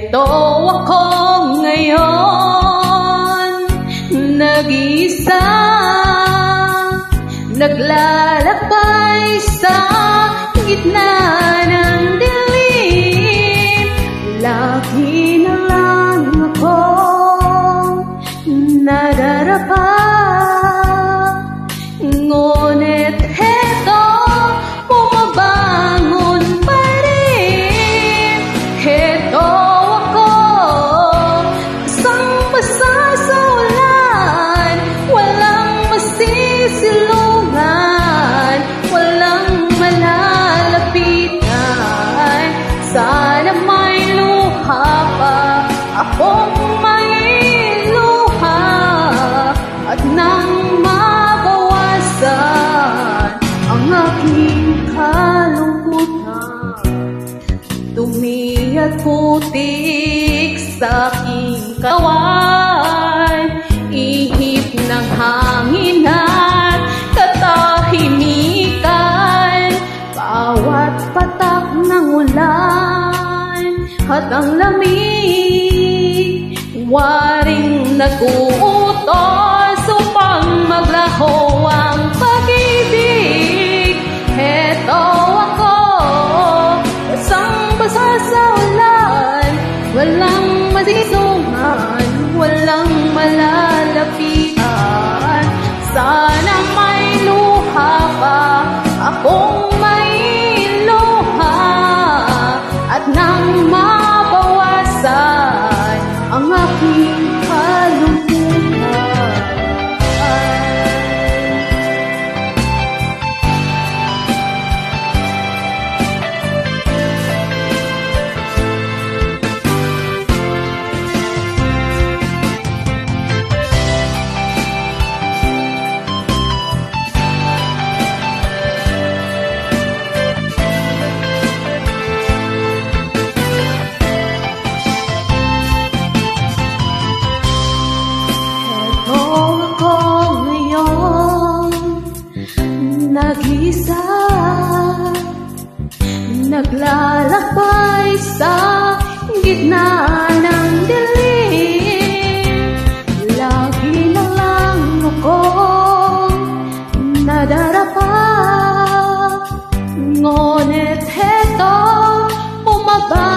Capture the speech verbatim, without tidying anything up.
Heto ako ngayon, nag-isa, naglalakbay sa gitna ng dilim. Lagi na lang ako nadarapa, ngunit heto, bumabangon pa rin. Heto ako, basang-basa sa ulan, walang masisilungan, walang malalapitan. Sana may luha pa akong may luha, at nang mabawasan ang aking kalungkutan, dumi at putik sa aking kawan, ihip ng hangin at katahimikan, bawat patak ng ulan at ang lamig, waring nag-uutos upang maglaho ang pag-ibig. Heto ako, basang-basa sa ulan, walang masisungan, walang malalapitan. Sana may luha pa akong may luha, at nang mabawasan ang aking kalungkutan. Nag-isa, naglalakbay sa gitna ng dilim. Lagi na lang ako nadarapa, ngunit heto, bumaba